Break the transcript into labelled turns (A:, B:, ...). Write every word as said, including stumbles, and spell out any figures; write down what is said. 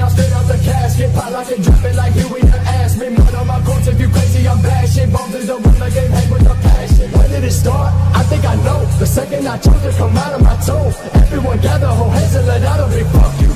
A: out straight out the casket. Pop like and drop it like Huey to ask me. Mud on my corpse, if you crazy, I'm bashing. Bombs in the room, the game hang with the passion. When did it start? I think I know. The second I chose to come out of my toe. Everyone gather, hold hands and let out a big fuck you.